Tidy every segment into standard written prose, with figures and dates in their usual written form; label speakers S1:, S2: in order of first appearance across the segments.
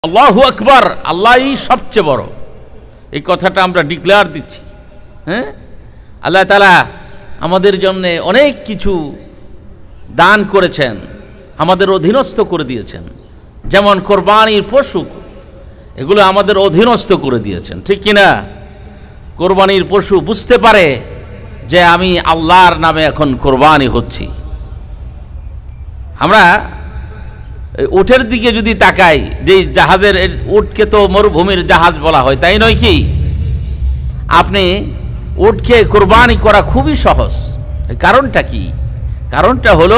S1: আল্লাহু আকবার, আল্লাহই সবচেয়ে বড়, এই কথাটা আমরা ডিক্লেয়ার দিচ্ছি। হ্যাঁ, আল্লাহ তাআলা আমাদের জন্য অনেক কিছু দান করেছেন, আমাদের অধীনস্থ করে দিয়েছেন। যেমন কোরবানির পশু, এগুলো আমাদের অধীনস্থ করে দিয়েছেন, ঠিক কিনা? কোরবানির পশু বুঝতে পারে যে আমি আল্লাহর নামে এখন কোরবানি হচ্ছি। আমরা উটের দিকে যদি তাকাই, যে জাহাজের, উটকে তো মরুভূমির জাহাজ বলা হয়, তাই নয় কি? আপনি উটকে কোরবানি করা খুবই সহজ। কারণটা কি? কারণটা হলো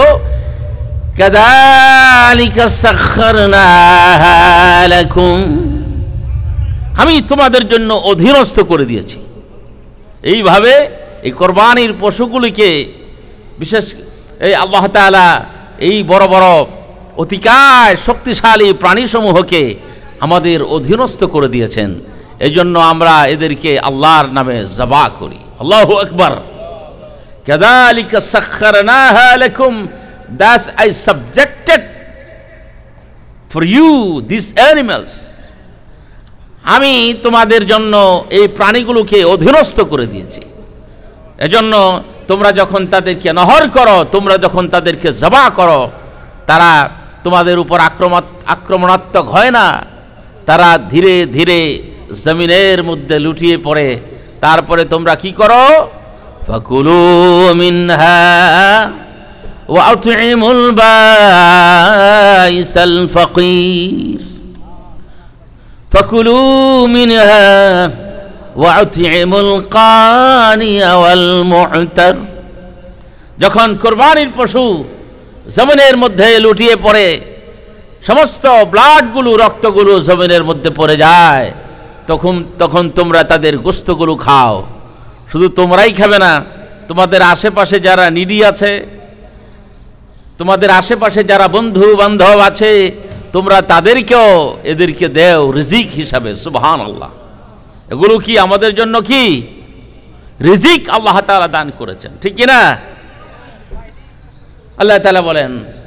S1: কাযালিকা সাখখারনাহা লাকুম, আমি তোমাদের জন্য অধীনস্থ করে দিয়েছি। এইভাবে এই কোরবানির পশুগুলিকে, বিশেষ এই আল্লাহ তাআলা এই বড় বড় অতিকায় শক্তিশালী প্রাণীসমূহকে আমাদের অধীনস্থ করে দিয়েছেন। এই জন্য আমরা এদেরকে আল্লাহর নামে জবা করি। আল্লাহু আকবার। কাযালিকা সাখখারনাহা লাকুম, thus I subjected for you these animals, আমি তোমাদের জন্য এই প্রাণীগুলোকে অধীনস্থ করে দিয়েছি। এজন্য তোমরা যখন তাদেরকে নহর করো, তোমরা যখন তাদেরকে জবা করো, তারা তোমাদের উপর আক্রমণাত্মক হয় না, তারা ধীরে ধীরে জমিনের মধ্যে লুটিয়ে পড়ে। তারপরে তোমরা কি করো? ফাকুলু মিনহা ওয়া আতইমুল বাইসাল ফাকির, ফাকুলু মিনহা ওয়া আতইমুল কানিয়া ওয়াল মু'তার। যখন কুরবানির পশু জমিনের মধ্যে লুটিয়ে পড়ে, সমস্ত ব্লাডগুলো, রক্তগুলো জমিনের মধ্যে পড়ে যায়, তখন তোমরা তাদের গোশতগুলো খাও। শুধু তোমরাই খাবে না, তোমাদের আশেপাশে যারা নিডি আছে, তোমাদের আশেপাশে যারা বন্ধু বান্ধব আছে, তোমরা তাদেরকেও এদেরকে দেও রিজিক হিসাবে। সুবহানাল্লাহ। এগুলো কি আমাদের জন্য কি রিজিক আল্লাহ তাআলা দান করেছেন, ঠিক কিনা? আল্লাহ তাআলা বলেন,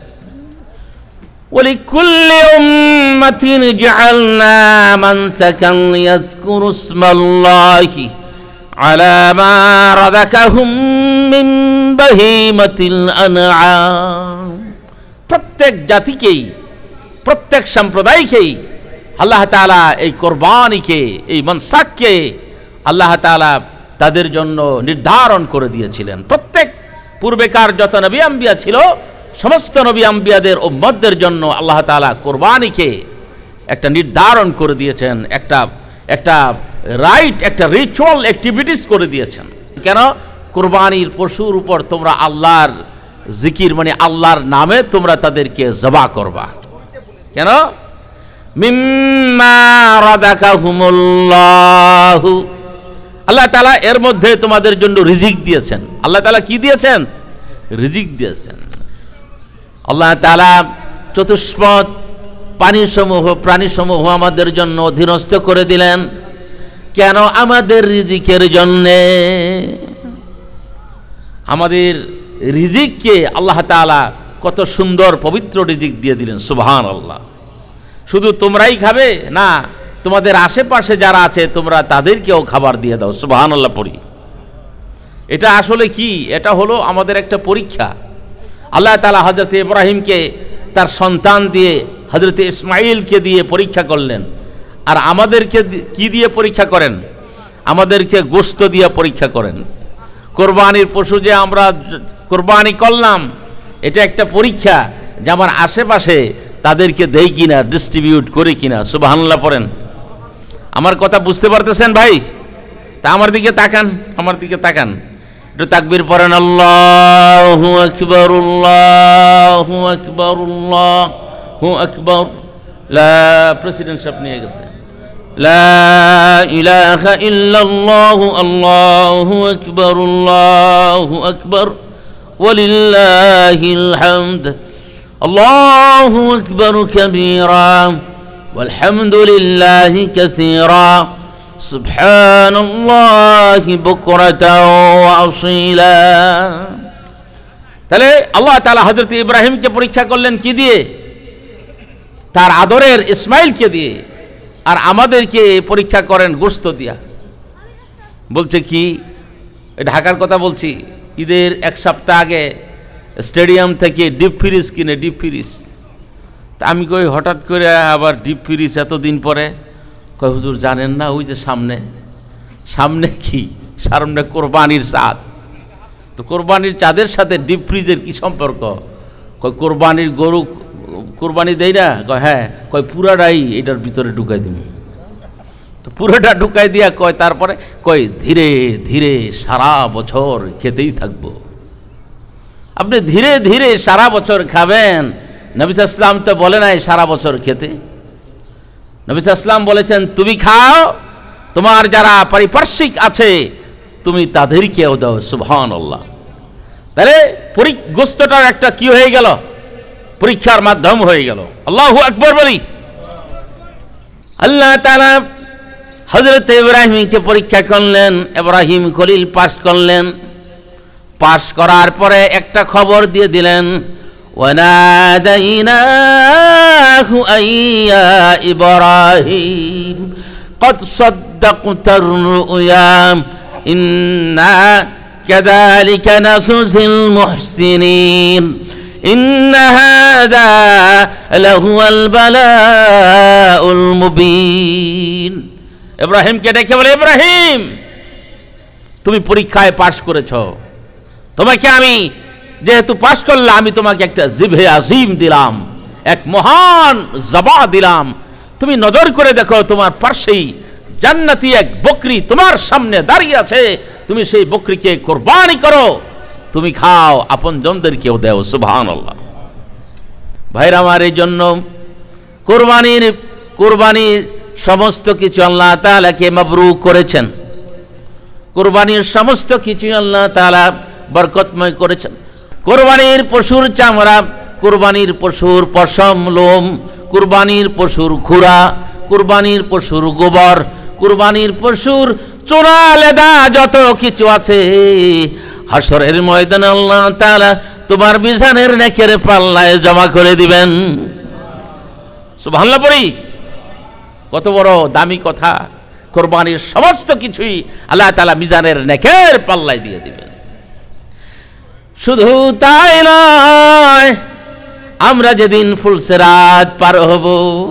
S1: ওয়ালিকুল্লি উম্মাতিন জাআলনা মানসাকান ইয়াযকুরু ইসমাল্লাহি আলা মা রাযাকাহুম মিন বাহিমাতিল আনআম। প্রত্যেক জাতিকেই, প্রত্যেক সম্প্রদায়কেই আল্লাহ তাআলা এই কোরবানিকে, এই মানসাককে আল্লাহ তাআলা তাদের জন্য নির্ধারণ করে দিয়েছিলেন। প্রত্যেক পূর্বেকার যত নবী আম্বিয়া ছিল, সমস্ত নবী আম্বিয়াদের উম্মতদের জন্য আল্লাহ তাআলা কোরবানিকে একটা নির্ধারণ করে দিয়েছেন, একটা রাইট, একটা রিচুয়াল অ্যাক্টিভিটিস করে দিয়েছেন। কেন? কোরবানির পশুর উপর তোমরা আল্লাহর জিকির, মানে আল্লাহর নামে তোমরা তাদেরকে জবা করবা। কেন? মিম্মা রাযাকাহুমুল্লাহু, আল্লাহ তাআলা এর মধ্যে তোমাদের জন্য রিজিক দিয়েছেন। আল্লাহ তাআলা কি দিয়েছেন? রিজিক দিয়েছেন। আল্লাহ তাআলা চতুষ্পদ প্রাণীসমূহ আমাদের জন্য অধীনস্থ করে দিলেন। কেন? আমাদের রিজিকের জন্যে। আমাদের রিজিককে আল্লাহ তাআলা কত সুন্দর পবিত্র রিজিক দিয়ে দিলেন। সুবহানাল্লাহ। শুধু তোমরাই খাবে না, তোমাদের আশেপাশে যারা আছে তোমরা তাদেরকেও খাবার দিয়ে দাও। সুবহানাল্লাহ পড়ি। এটা আসলে কি? এটা হলো আমাদের একটা পরীক্ষা। আল্লাহ তাআলা হযরত ইব্রাহিমকে তার সন্তান দিয়ে, হযরত ইসমাঈলকে দিয়ে পরীক্ষা করলেন। আর আমাদেরকে কি দিয়ে পরীক্ষা করেন? আমাদেরকে গোশত দিয়ে পরীক্ষা করেন। কোরবানির পশু যে আমরা কোরবানি করলাম, এটা একটা পরীক্ষা যে আমার আশেপাশে তাদেরকে দেই কিনা, ডিস্ট্রিবিউট করে কিনা। সুবহানাল্লাহ পড়েন। আমার কথা বুঝতে পারতেছেন ভাই? তা আমার দিকে তাকান, আমার দিকে তাকান, একটু তাকবীর পড়েন। আল্লাহু আকবার, আল্লাহু আকবার, আল্লাহু আকবার। প্রেসিডেন্ট সাহেব নিয়ে গেছে। লা ইলাহা ইল্লাল্লাহু, আল্লাহু আকবার, আল্লাহু আকবার, ওয়ালিল্লাহিল হামদ। আল্লাহু আকবার কাবীরা ওয়ালহামদুলিল্লাহি কাসীরা সুবহানাল্লাহি বুকরাতাও ওয়া আসীলা। তাহলে আল্লাহ তাআলা হযরত ইব্রাহিমকে পরীক্ষা করলেন কি দিয়ে? তার আদরের ইসমাইলকে দিয়ে, আর আমাদেরকে পরীক্ষা করেন গোশত দিয়া। বলছে কি, ঢাকার কথা বলছি, ঈদের এক সপ্তাহ আগে স্টেডিয়াম থেকে ডিপ ফ্রিজ কিনে, ডিপ ফ্রিজ। তা আমি কই হঠাৎ করে আবার ডিপ ফ্রিজ এতদিন পরে? কই হুজুর জানেন না, ওই যে সামনে সামনে কি, সামনে কোরবানির চাঁদ। তো কোরবানির চাঁদের সাথে ডিপ ফ্রিজের কি সম্পর্ক? কই কোরবানির গরু কোরবানি দেয় না? কয় হ্যাঁ। কয় পুরাটাই এটার ভিতরে ঢুকাই দিন। তো পুরোটা ঢুকাই দিয়া কয় তারপরে কয় ধীরে ধীরে সারা বছর খেতেই থাকবো। আপনি ধীরে ধীরে সারা বছর খাবেন? নবী সাল্লাল্লাহু আলাইহি ওয়াসাল্লাম তো বলে নাই সারা বছর খেতে। নবী সাল্লাল্লাহু আলাইহি ওয়াসাল্লাম বলেছেন তুমি খাও, তোমার যারা পারিপার্শ্বিক আছে তুমি তাদেরকেও দাও। সুবহানাল্লাহ। তাহলে গোশতটার একটা কি হয়ে গেল? পরীক্ষার মাধ্যম হয়ে গেল। আল্লাহু আকবার বলি। আল্লাহ তাআলা হযরত ইব্রাহিমকে পরীক্ষা করলেন। ইব্রাহিম খলিল পাস করলেন। পাস করার পরে একটা খবর দিয়ে দিলেন, ওয়ানাদাইনাহু আইয়া ইব্রাহিম قد صدقت الرؤيا إنا كذلك نجزي المحسنين إن هذا لهو البلاء المبين। ইব্রাহিমকে ডেকে বলে, ইব্রাহিম তুমি পরীক্ষায় পাশ করেছো, তোমাকে আমি যেহেতু পাশ করলাম, আমি তোমাকে একটা জিভে আজিম দিলাম, এক মহান জবা দিলাম। তুমি নজর করে দেখো, তোমার পাশেই জান্নাতি এক বকরি তোমার সামনে দাঁড়িয়ে আছে, তুমি সেই বকরিকে কোরবানি করো, তুমি খাও, আপনজনদেরকেও দাও। সুবহানাল্লাহ। ভাইরা আমার, এই জন্য কোরবানির সমস্ত কিছু আল্লাহ তাআলাকে মাবরুক করেছেন। কোরবানির সমস্ত কিছু আল্লাহ তাআলা বরকতময় করেছেন। কোরবানির পশুর চামড়া, কোরবানির পশুর পশম লোম, কুরবানির পশুর খুরা, কুরবানির পশুর গোবর, কুরবানির পশুর চোরা লেদা যত কিছু আছে, হাসরের ময়দানে আল্লাহ তাআলা তোমার মিজানের নেকের পাল্লায় জমা করে দিবেন। সুবহানাল্লাহ পড়ি। কত বড় দামি কথা! কোরবানির সমস্ত কিছুই আল্লাহ তাআলা মিজানের নেকের পাল্লায় দিয়ে দিবেন। শুধু তাই নয়, আমরা যেদিন ফুলসেরাত পার হব,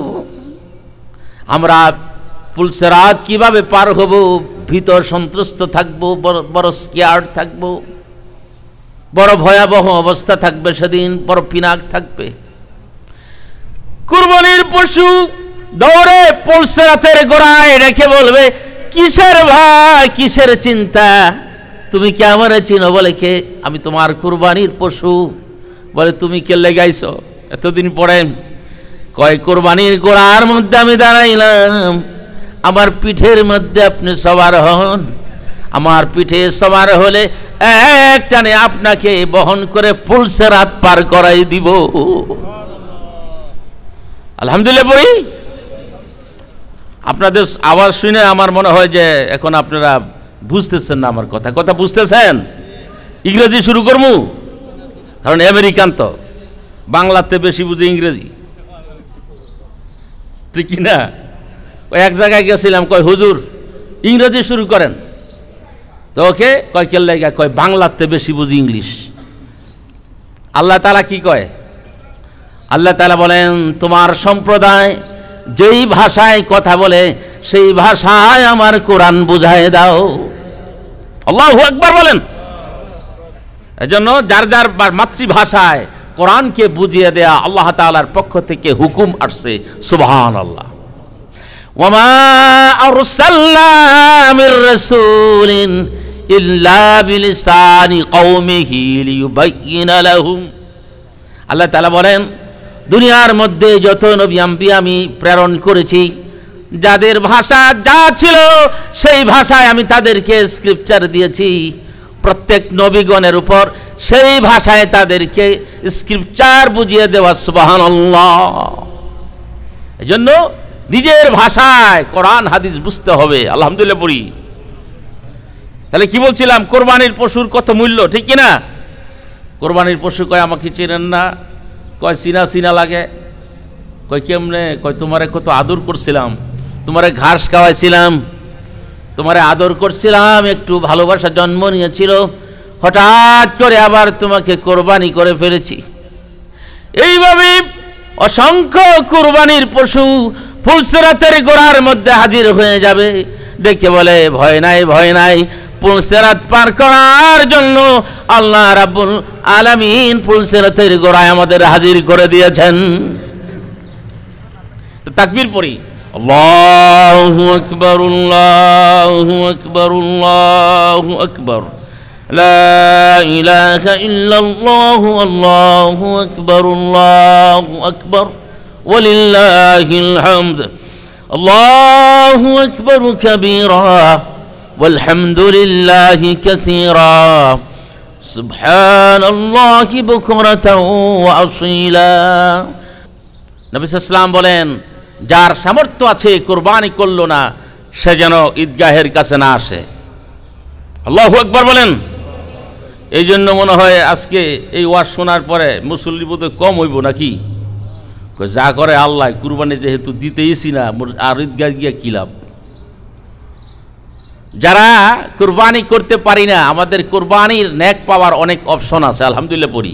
S1: আমরা ফুলসেরাত কিভাবে পার হব, ভিতর সন্ত্রস্ত থাকবো, বড় স্কেয়ার্ড থাকবো, বড় ভয়াবহ অবস্থা থাকবে, সেদিন বড় পিনাক থাকবে। কুরবানির পশু দৌড়ে ফুলসেরাতের গোড়ায় রেখে বলবে, কিসের ভয়, কিসের চিন্তা, তুমি কি আমারে চিনো? বলে কে? আমি তোমার কুরবানির পশু। বলে তুমি কে লেগাইছো এতদিন পরে? কয় কোরবানির গোড়ার মধ্যে আমি দাঁড়াইলাম, আমার পিঠের মধ্যে আপনি সবার হন, আমার পিঠে সবার হলে এক টানে আপনাকে বহন করে ফুলসেরাত পার করাই দিব। আলহামদুলিল্লাহ বলি। আপনাদের আওয়াজ শুনে আমার মনে হয় যে এখন আপনারা বুঝতেছেন না আমার কথা। কথা বুঝতেছেন? ইংরেজি শুরু করবো, কারণ আমেরিকান তো বাংলাতে বেশি বুঝে ইংরেজি, ঠিক কিনা? এক জায়গায় গেছিলাম, কয় হুজুর ইংরেজি শুরু করেন। তো ওকে কয় কে লাগা? কয় বাংলাতে বেশি বুঝি ইংলিশ। আল্লাহ তাআলা কি কয়? আল্লাহ তাআলা বলেন, তোমার সম্প্রদায় যেই ভাষায় কথা বলে সেই ভাষায় আমার কোরআন বুঝায় দাও। আল্লাহু আকবার বলেন। এজন্য যার যার মাতৃভাষায় কোরআনকে বুঝিয়ে দেয়া আল্লাহ তাআলার পক্ষ থেকে হুকুম আসছে। সুবহানাল্লাহ। ওয়ামা আরসালনা মির রাসূলিন ইল্লা বিলিসানি কওমিহি লিয়ুবাইয়িনা লাহুম। আল্লাহ তাআলা বলেন, দুনিয়ার মধ্যে যত নবী আম্বিয়া আমি প্রেরণ করেছি, যাদের ভাষা যা ছিল সেই ভাষায় আমি তাদেরকে স্ক্রিপচার দিয়েছি। প্রত্যেক নবীগণের উপর সেই ভাষায় তাদেরকে স্ক্রিপচার বুঝিয়ে দেওয়া। সুবহানাল্লাহ। এজন্য নিজের ভাষায় কোরআন হাদিস বুঝতে হবে। আলহামদুলিল্লাহ পড়ি। তাহলে কি বলছিলাম? কোরবানির পশুর কত মূল্য, ঠিক কিনা? কোরবানির পশু কয় আমাকে চেনেন না? কয় চিনা চিনা লাগে। কয় কেমনে? কয় তোমারে কত আদর করছিলাম, তোমারে ঘাস খাওয়াইছিলাম, তোমারে আদর করছিলাম, একটু ভালোবাসা জন্ম নিয়েছিল, হঠাৎ করে আবার তোমাকে কোরবানি করে ফেলেছি। এইভাবে অসংখ্য কোরবানির পশু ফুলসিরাতের গোড়ার মধ্যে হাজির হয়ে যাবে। ডেকে বলে ভয় নাই, ভয় নাই, ফুলসিরাত পার করার জন্য আল্লাহ রাব্বুল আলামিন ফুলসিরাতের গোড়ায় আমাদের হাজির করে দিয়েছেন। তাকবীর পড়ি, আল্লাহু আকবার, আল্লাহু আকবার, আল্লাহু আকবার, লা ইলাহা ইল্লাল্লাহু, আল্লাহু আকবার, আল্লাহু আকবার, ওয়ালিল্লাহিল হামদ, আল্লাহু আকবার কাবীরা ওয়ালহামদুলিল্লাহি কাসীরা, সুবহানাল্লাহি বুকরাতাও ওয়া আসীলা। নবী সাল্লাল্লাহু আলাইহি ওয়াসাল্লাম বলেন, যার সামর্থ্য আছে কোরবানি করল না, সে যেন ঈদগাহের কাছে না আসে। আল্লাহু আকবার বলেন। এই জন্য মনে হয় আজকে এই ওয়াজ শোনার পরে মুসল্লি বোধহয় কম হইব নাকি? যা করে আল্লাহ, কুরবানি যেহেতু দিতেইছি না, আর ঈদগাহ গিয়া কি লাভ? যারা কুরবানি করতে পারি না, আমাদের কুরবানির নেক পাওয়ার অনেক অপশন আছে, আলহামদুলিল্লাহ পড়ি।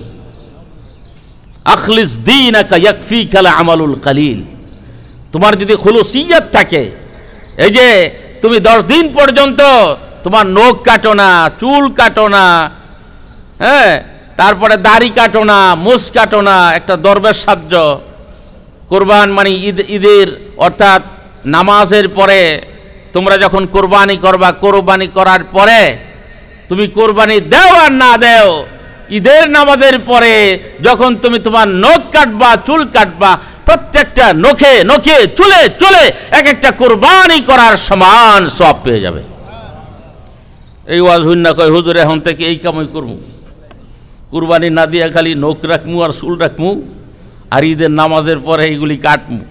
S1: আখলিস দীনাকা ইয়াকফিকাল আমালুল কালিল। তোমার যদি খুলুসিয়ত থাকে, এই যে তুমি 10 দিন পর্যন্ত তোমার নখ কাটো না, চুল কাটো না, হ্যাঁ, তারপরে দাড়ি কাটো না, মুছ কাটো না, একটা দরবেশ সাজ্জ, কোরবান মানে ঈদের অর্থাৎ নামাজের পরে তোমরা যখন কোরবানি করবা, কোরবানি করার পরে তুমি কোরবানি দেও আর না দেও, ঈদের নামাজের পরে যখন তুমি তোমার নখ কাটবা, চুল কাটবা, প্রত্যেকটা নখে নখে চুলে চুলে এক একটা কোরবানি করার সমান সওয়াব পেয়ে যাবে। এই ওয়াজ হইন না, কয় হুজুর এখন থেকে এই কামই করবো, কুরবানি না দিয়া খালি নখ রাখমু আর চুল রাখমু, আর ঈদের নামাজের পরে এইগুলি কাটমু।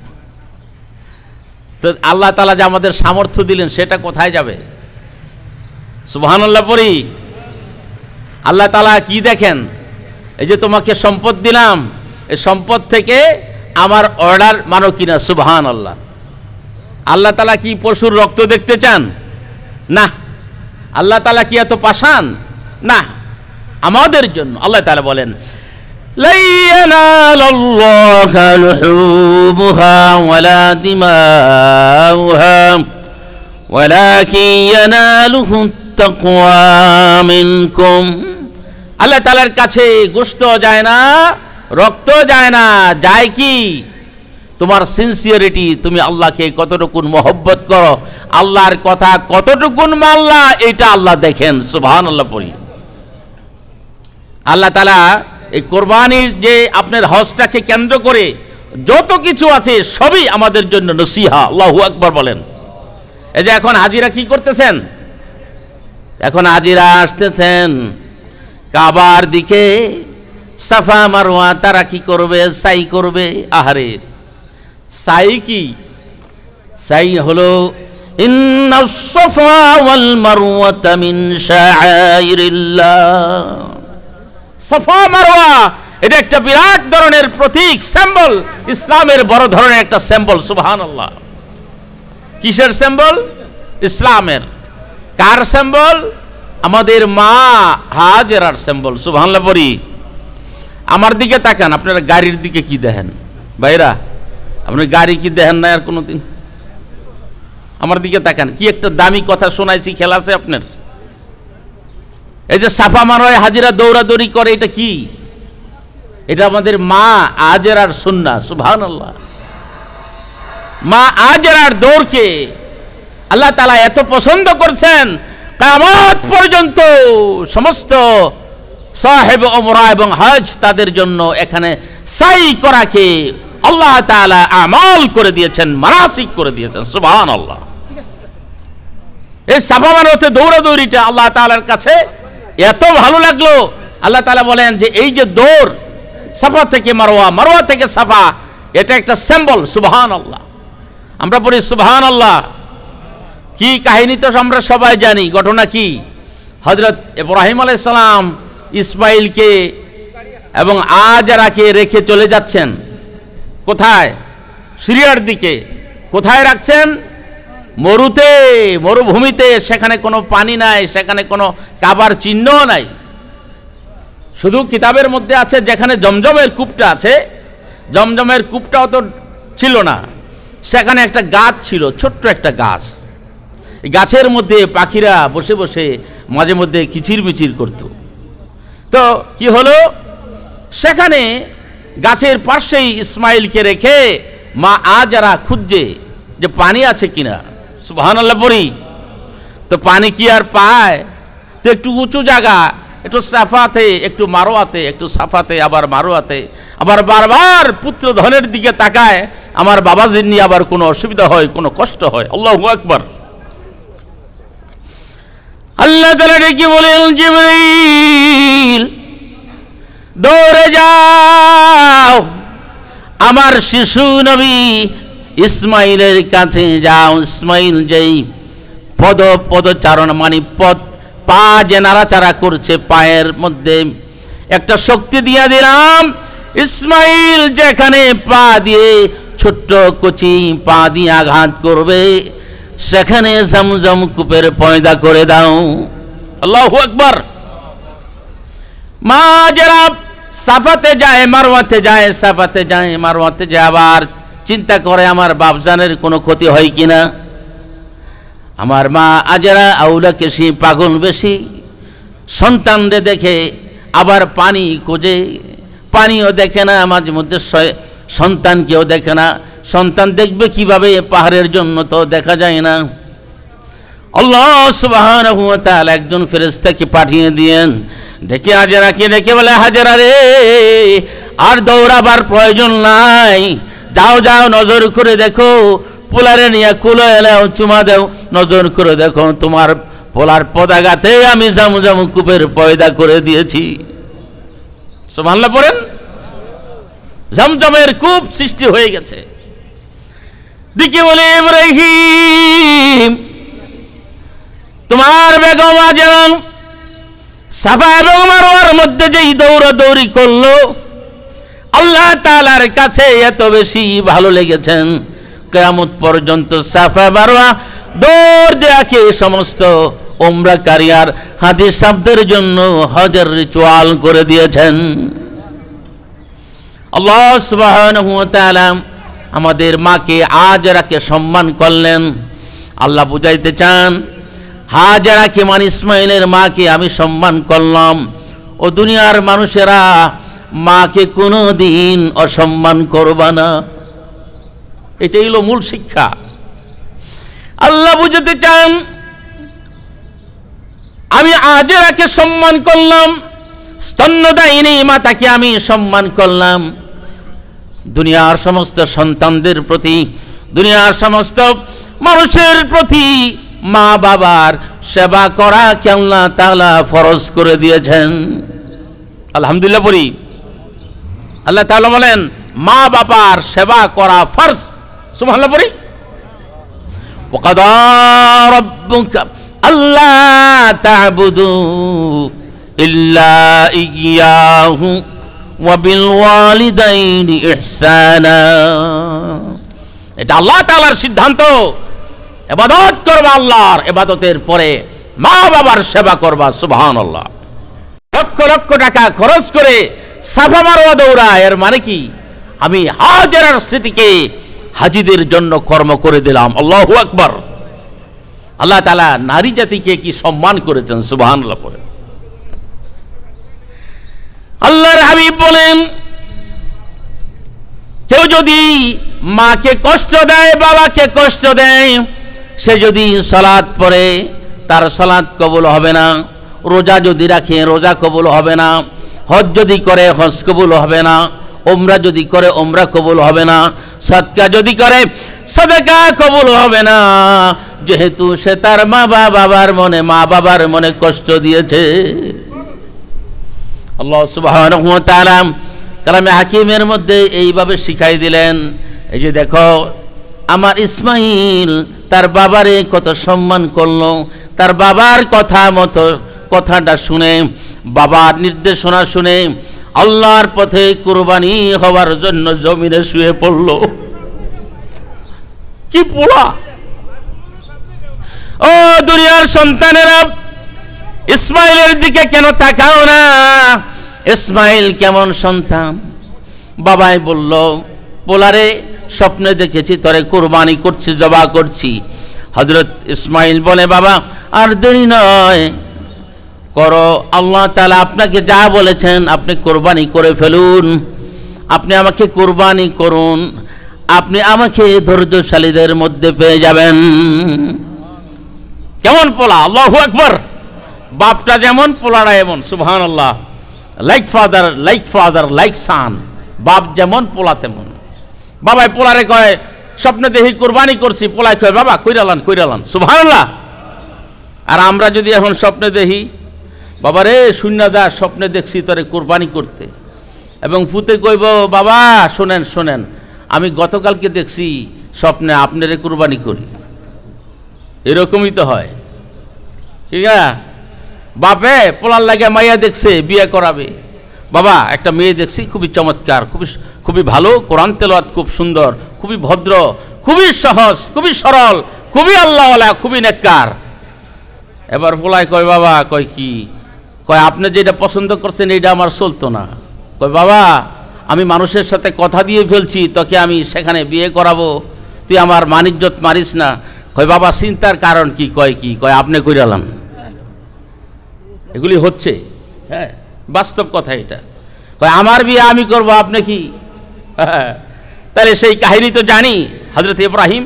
S1: তো আল্লাহ তাআলা যে আমাদের সামর্থ্য দিলেন, সেটা কোথায় যাবে? সুবহানাল্লাহ পড়ি। আল্লাহ তাআলা কি দেখেন? এই যে তোমাকে সম্পদ দিলাম, এই সম্পদ থেকে আমার অর্ডার মানো কিনা। সুবহানাল্লাহ। আল্লাহ তাআলা কি পশুর রক্ত দেখতে চান? না। আল্লাহ তাআলা কি এত পাষাণ? না। আমাদের জন্য আল্লাহ তাআলা বলেন, লা ইয়ানালাল্লাহা লুহুমুহা ওয়ালা দিমাউহা ওয়ালাকিন ইয়ানালুহু তাকওয়া মিনকুম। আল্লাহ তাআলার কাছে গোশত যায় না, রক্ত যায় না, যায় কি? তোমার সিনসিয়ারিটি, তুমি আল্লাহকে কতটুকু মহব্বত করো, আল্লাহর কথা কতটুকু মানলা, এটা আল্লাহ দেখেন। সুবহানাল্লাহ পড়ি। আল্লাহ তাআলা এই কোরবানির যে আপনার হজটাকে কেন্দ্র করে যত কিছু আছে সবই আমাদের জন্য নসিহা। আল্লাহু আকবার বলেন। এই যে এখন হাজিরা কি করতেছেন? এখন হাজিরা আসতেছেন কাবার দিকে, সাফা মারওয়া তারা কি করবে? সাই করবে। আহারে, সাই কি? সাই হলো ইন্নাস সাফা ওয়াল মারওয়াতা মিন শাআইরিল্লাহ। সাফা মারওয়া এটা একটা বিরাট ধরনের প্রতীক, সিম্বল, ইসলামের বড় ধরনের একটা সিম্বল। সুবহানাল্লাহ। কিসের সিম্বল? ইসলামের। কার সিম্বল? আমাদের মা হাজেরার সিম্বল। সুবহানাল্লাহ পড়ি। আমার দিকে তাকান, আপনারা গাড়ির দিকে কি দেখেন? ভাইরা, আপনি গাড়ি কি দেখেন না আর কোনোদিন? আমার দিকে তাকান, কি একটা দামি কথা শোনাইছি, খেলা আছে আপনার? এই যে সাফা মারোয় হাজিরা দৌড়াদৌড়ি করে, এটা কি? এটা আমাদের মা হাজেরার সুন্নাহ। সুবহানাল্লাহ। মা হাজেরার দৌড়কে আল্লাহ তাআলা এত পছন্দ করছেন, কিয়ামত পর্যন্ত সমস্ত সাহেব উমরা এবং হজ তাদের জন্য এখানে সাই করাকে আল্লাহ তাআলা আমাল করে দিয়েছেন, মানাসিক করে দিয়েছেন। সুবহানাল্লাহ। এই সাফা মারওয়াতে দৌড়াদৌড়িটা আল্লাহ তাআলার কাছে এত ভালো লাগলো, আল্লাহ তাআলা বলেন যে এই যে দৌড় সাফা থেকে মারওয়া, মারওয়া থেকে সাফা, এটা একটা সিম্বল। সুবহানাল্লাহ। আমরা পড়ি সুবহানাল্লাহ। কি কাহিনী তো আমরা সবাই জানি। ঘটনা কি? হযরত ইব্রাহিম আলাইহিস সালাম ইসমাইলকে এবং আজরাকে রেখে চলে যাচ্ছেন কোথায়? সিরিয়ার দিকে। কোথায় রাখছেন? মরুতে, মরুভূমিতে। সেখানে কোনো পানি নাই, সেখানে কোনো কাবার চিহ্নও নাই। শুধু কিতাবের মধ্যে আছে যেখানে জমজমের কূপটা আছে, জমজমের কূপটাও তো ছিল না, সেখানে একটা গাছ ছিল, ছোট্ট একটা গাছ। গাছের মধ্যে পাখিরা বসে বসে মাঝে মধ্যে কিচিরমিচির করত। তো কি হলো, সেখানে গাছের পাশেই ইসমাইলকে রেখে মা আজারা খুঁজছে যে পানি আছে কিনা। সুবহানাল্লাহ পড়ি। তো পানি কি আর পায়? তো একটু উঁচু জায়গা, একটু সাফাতে, একটু মারোয়াতে, একটু সাফাতে, আবার মারোয়াতে, আবার বারবার পুত্র ধনের দিকে তাকায়, আমার বাবা জিন্নি আবার কোনো অসুবিধা হয়, কোনো কষ্ট হয়। আল্লাহু আকবার। আল্লাহ তাআলা ডেকে বলেন, জিবরীল দৌড়ে যাও, আমার শিশু নবী ইসমাইলের কাছে যাও। ইসমাইল যেই পদচারণ মানে পা যে নাড়াচাড়া করছে, পায়ের মধ্যে একটা শক্তি দিয়ে দিলাম। ইসমাইল যেখানে পা দিয়ে, ছোট্ট কচি পা দিয়ে আঘাত করবে, সেখানে জমজম কূপের পয়দা করে দাও। আল্লাহু আকবার। মা যারা সাফাতে যায়, মারওয়াতে যায়, সাফাতে যায়, মারওয়াতে যায়, আবার চিন্তা করে আমার বাপজানের কোনো ক্ষতি হয় কিনা। আমার মা আজরা আউলা কেশি পাগল বেশি, সন্তানরে দেখে আবার পানি খোঁজে, পানিও দেখে না, মাঝে মধ্যে সন্তানকেও দেখে না। সন্তান দেখবে কিভাবে? পাহাড়ের জন্য তো দেখা যায় না। আল্লাহ সুবহানাহু ওয়া তাআলা একজন ফেরেশতাকে পাঠিয়ে দিয়েন, ডেকে হাজেরাকে ডেকে বলে, হাজেরা রে, আর দৌড়াবার প্রয়োজন নাই, যাও যাও, নজর করে দেখো, পোলারে নিয়ে কুলো এলাও, চুমা দেও, নজর করে দেখো, তোমার পোলার পদাঘাতে আমি জমজম কূপের পয়দা করে দিয়েছি। সুবহানাল্লাহ পড়েন। জমজমের কূপ সৃষ্টি হয়ে গেছে। দিকে বলে, ইব্রাহিম তোমার বেগম আজরা সাফা এবং মারওয়ার মধ্যে যেই দৌড়াদৌড়ি করলো, আল্লাহ তাআলার কাছে এত বেশি ভালো লেগেছেন, কিয়ামত পর্যন্ত সাফা মারওয়া দৌড় দেয়াকে সমস্ত উমরাকারী আর হাজী সাহেবদের জন্য হজের রিচুয়াল করে দিয়েছেন। আল্লাহ সুবহানাহু ওয়া তাআলা আমাদের মাকে আজরাকে সম্মান করলেন। আল্লাহ বুঝাইতে চান, হাজরাকে মানে ইসমাইলের মাকে আমি সম্মান করলাম, ও দুনিয়ার মানুষেরা মাকে কোনো দিন অসম্মান করবা না। এটাই হলো মূল শিক্ষা। আল্লাহ বুঝাতে চান, আমি আজরাকে সম্মান করলাম, স্তন্যদায়িনী মাতাকে আমি সম্মান করলাম। দুনিয়ার সমস্ত সন্তানদের প্রতি, দুনিয়ার সমস্ত মানুষের প্রতি মা বাবার সেবা করা কে আল্লাহ তাআলা ফরজ করে দিয়েছেন। আলহামদুলিল্লাহ পড়ি। আল্লাহ তাআলা বলেন মা বাবার সেবা করা ফরজ। সুবহানাল্লাহ পড়ি। ওয়াকাদা রাব্বুকা আল্লা তা'বুদু ইল্লা ইয়্যাহু ওয়া বিল ওয়ালিদাইনি ইহসানা। এটা আল্লাহ তাআলার সিদ্ধান্ত। ইবাদত করবা আল্লাহর, ইবাদতের পরে মা বাবার সেবা করবা। সুবহানাল্লাহ। লক্ষ লক্ষ টাকা খরচ করে সাফা মারওয়া দৌড়া, এর মানে কি? আমি হাজেরার স্মৃতিকে হাজীদের জন্য কর্ম করে দিলাম। আল্লাহু আকবার। আল্লাহ তাআলা নারী জাতিকে কি সম্মান করেছেন। সুবহানাল্লাহ পড়ে। আল্লাহর হাবিব বলেন, কেউ যদি মাকে কষ্ট দেয়, বাবাকে কষ্ট দেয়, সে যদি সালাত পড়ে তার সালাত কবুল হবে না, রোজা যদি রাখে রোজা কবুল হবে না, হজ যদি করে হজ কবুল হবে না, উমরা যদি করে উমরা কবুল হবে না, সাদকা যদি করে সাদাকা কবুল হবে না, যেহেতু সে তার মা বাবার মনে কষ্ট দিয়েছে। আল্লাহ সুবহানাহু ওয়া তাআলা কালামে হাকিমের মধ্যে এইভাবে শিখাই দিলেন, এই যে দেখো আমার ইসমাইল তার বাবারে কত সম্মান করলো, তার বাবার কথা মতো কথাটা শুনে, বাবার নির্দেশনা শুনে আল্লাহর পথে কুরবানি হওয়ার জন্য জমিনে শুয়ে পড়লো। কি পোলা! ও দুনিয়ার সন্তানেরা, ইসমাইলের দিকে কেন তাকাও না? ইসমাইল কেমন সন্তান! বাবাই বলল, পোলারে স্বপ্নে দেখেছি তোরে কুরবানি করছি, জবা করছি। হযরত ইসমাইল বলে, বাবা আর দেরি নয়, করো। আল্লাহ তাআলা আপনাকে যা বলেছেন আপনি কুরবানি করে ফেলুন, আপনি আমাকে কুরবানি করুন, আপনি আমাকে ধৈর্যশালীদের মধ্যে পেয়ে যাবেন। কেমন পোলা! আল্লাহু আকবার! বাপটা যেমন পোলাটা এমন, সুবহানাল্লাহ। লাইক ফাদার লাইক সান, বাপ যেমন পোলা তেমন। বাবাই পোলারে কয়, স্বপ্নে দেখি কুরবানি করছি, পোলায় কয়, বাবা কইরালান, সুবহানাল্লাহ। আর আমরা যদি এখন স্বপ্নে দেখি, বাবা রে শূন্য যা, স্বপ্নে দেখছি তোরে কুরবানি করতে, এবং ফুতে কইব, বাবা শোনেন, আমি গতকালকে দেখছি স্বপ্নে আপনারে কুরবানি করি। এরকমই তো হয়, ঠিক আছে? বাপে পোলার লাগে মাইয়া দেখছে, বিয়ে করাবে। বাবা একটা মেয়ে দেখছি, খুবই চমৎকার, খুবই ভালো, কোরআন তেলাওয়াত খুব সুন্দর, খুবই ভদ্র, খুবই সহজ, খুবই সরল, খুবই আল্লাহওয়ালা, খুবই নেককার। এবার পোলায় কয়, বাবা কয় কি? কয় আপনি যেটা পছন্দ করছেন এইটা আমার চলতো না। কয় বাবা আমি মানুষের সাথে কথা দিয়ে ফেলছি, তোকে আমি সেখানে বিয়ে করাবো, তুই আমার মানিজ্জত মারিস না। কয় বাবা চিন্তার কারণ কি? কয় আপনি কইরালাম। এগুলি হচ্ছে, হ্যাঁ বাস্তব কথা এটা। কয় আমার বিয়ে আমি করব, আপনি কি? তাহলে সেই কাহিনী তো জানি। হযরত ইব্রাহিম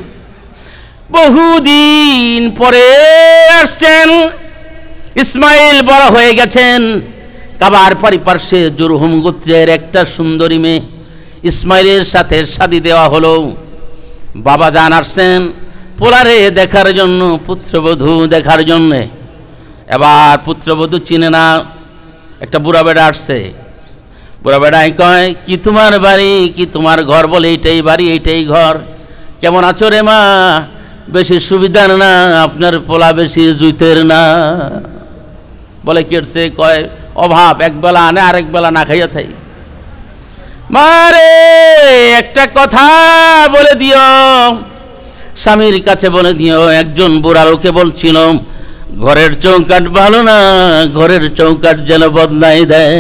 S1: বহুদিন পরে আসছেন, ইসমাইল বড় হয়ে গেছেন। কাবার পারিপার্শ্বে জুরহুম গোত্রের একটা সুন্দরী মেয়ে ইসমাইলের সাথে শাদী দেওয়া হলো। বাবা জান আসছেন পোলারে দেখার জন্য, পুত্রবধূ দেখার জন্যে। এবার পুত্রবধূ চিনে না, একটা বুড়া বেড়া আসছে। বুড়া বেড়াই কয়, কি তোমার বাড়ি, কি তোমার ঘর? বলে এইটাই বাড়ি, এইটাই ঘর। কেমন আছো রে মা? বেশি সুবিধার না, আপনার পোলা বেশি জুইতের না। বলে কি হচ্ছে? কয় অভাব, একবেলা আনে আরেক বেলা না খাইয়া থাই। মারে একটা কথা বলে দিও, স্বামীর কাছে বলে দিও, একজন বুড়া লোকে বলছিল ঘরের চৌকাঠ ভালো না, ঘরের চৌকাঠ যেন বদলাই দেয়।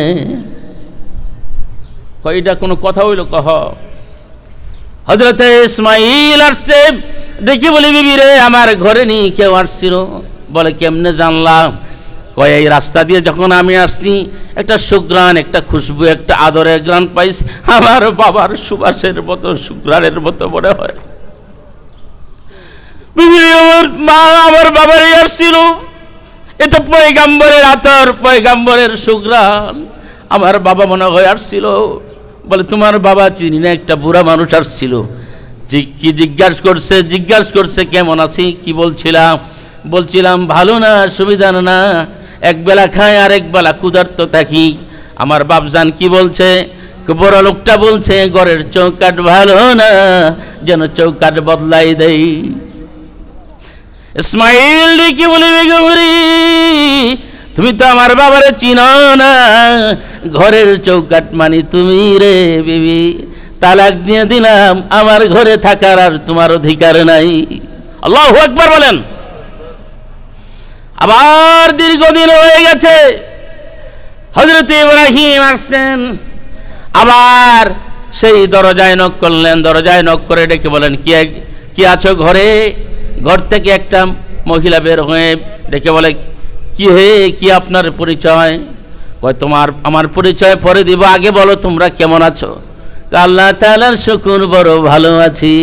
S1: কয়টা কোনো কথা হইল? কহ। হযরতে ইসমাইল আসছে, দেখি বলি, বিবি রে আমার ঘরে নি কেউ আসছিল। বলে কেমনে জানলাম? কয় এই রাস্তা দিয়ে যখন আমি আসছি একটা সুগ্রাণ, একটা খুশবু, একটা আদরের গ্রাণ পাইছি, আমার বাবার সুবাসের মতো, সুগ্রাণের মতো মনে হয়। আমার মা আমার বাবারই আসছিল, এ তো পয়গাম্বরের আতর, পয়গাম্বরের সুগ্রাণ, আমার বাবা মনে হয় আসছিল। বলে তোমার বাবা চিনি না, একটা বুড়া মানুষ আসছিল। কি জিজ্ঞাসা করছে কেমন আছি, কি বলছিলাম ভালো না, সুবিধা না, একবেলা খায় আর একবেলা ক্ষুধার্ত থাকি। আমার বাপজান কি বলছে? বড় লোকটা বলছে ঘরের চৌকাঠ ভালো না, যেন চৌকাঠ বদলাই দেই। ইসমাইল কি বলি, বেগমরি তুমি তো আমার বাবারে চিনো না, ঘরের চৌকাঠ মানে তুমি রে বিবি, তালাক দিয়ে দিলাম, আমার ঘরে থাকার আর তোমার অধিকার নাই। আল্লাহু আকবার বলেন। আবার দীর্ঘদিন হয়ে গেছে, হযরত ইব্রাহিম আসছেন, আবার সেই দরজায় নক করলেন। দরজায় নক করে ডেকে বলেন, কি আছো ঘরে? ঘর থেকে একটা মহিলা বের হয়ে ডেকে বলে, কি হে, কি আপনার পরিচয়? কয় আমার পরিচয় পরে দিব, আগে বলো তোমরা কেমন আছো? আল্লাহ তাআলার শুকর, বড় ভালো আছি।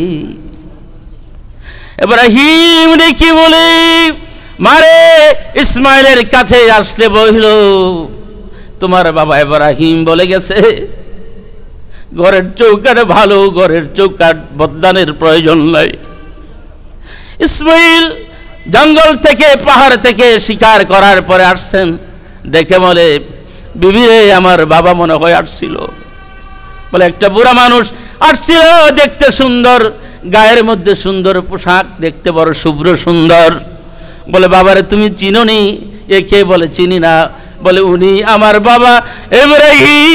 S1: ইব্রাহিম দেখি বলে, মারে ইসমাইলের কাছে আসলে বহিল, তোমার বাবা ইব্রাহিম বলে গেছে ঘরের চৌকাঠ ভালো, ঘরের চৌকাঠ বদলানোর প্রয়োজন নাই। ইসমাইল জঙ্গল থেকে, পাহাড় থেকে শিকার করার পরে আসছেন, দেখে বলে, বিবি রে আমার বাবা মনে হয় আসছিল। বলে একটা বুড়া মানুষ আসছিল, দেখতে সুন্দর, গায়ের মধ্যে সুন্দর পোশাক, দেখতে বড় শুভ্র সুন্দর। বলে বাবারে তুমি চিনোনি? এ কে? বলে চিনি না। বলে উনি আমার বাবা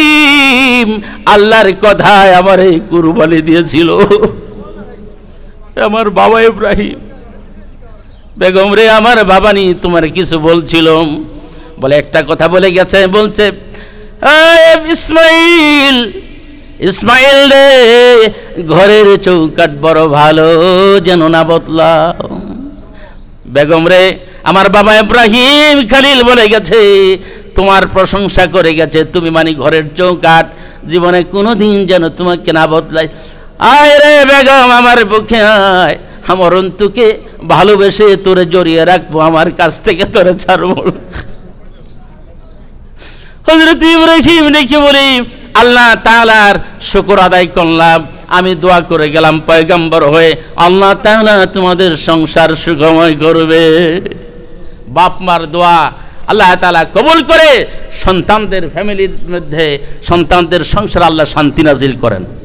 S1: ইব্রাহিম, আল্লাহর কথায় আমারে কুরবানি দিয়েছিল। আমার বাবা ইব্রাহিম, বেগম রে আমার বাবা নি তোমার কিছু বলছিল, বলে একটা কথা বলে গেছে, বলছে ইসমাইল, ইসমাইল রে ঘরের চৌকাট বড় ভালো যেন না বদলাও। বেগম রে আমার বাবা ইব্রাহিম খালিল বলে গেছে, তোমার প্রশংসা করে গেছে, তুমি মানে ঘরের চৌকাট জীবনে কোনোদিন যেন তোমাকে না বদলাই। আয় রে বেগম আমার পক্ষে আয়, আমার অন্তকে ভালোবেসে তোরে জড়িয়ে রাখবো, আমার কাছ থেকে তোরে ছাড়বো। হযরত ইব্রাহিম দেখি বলি আল্লাহ তাআলার শুকর আদায় করলাম, আমি দোয়া করে গেলাম পয়গম্বর হয়ে, আল্লাহ তাআলা তোমাদের সংসার সুখময় করবে। বাপ মার দোয়া আল্লাহ তাআলা কবুল করে সন্তানদের ফ্যামিলির মধ্যে, সন্তানদের সংসার আল্লাহ শান্তি নাজিল করেন।